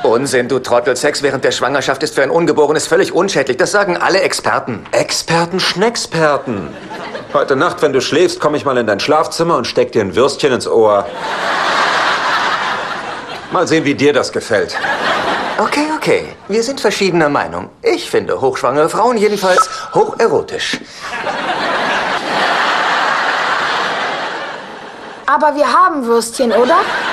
Unsinn, du Trottel. Sex während der Schwangerschaft ist für ein Ungeborenes völlig unschädlich. Das sagen alle Experten. Experten, Schnecksperten. Heute Nacht, wenn du schläfst, komme ich mal in dein Schlafzimmer und steck dir ein Würstchen ins Ohr. Mal sehen, wie dir das gefällt. Okay. Wir sind verschiedener Meinung. Ich finde hochschwangere Frauen jedenfalls hocherotisch. Aber wir haben Würstchen, oder?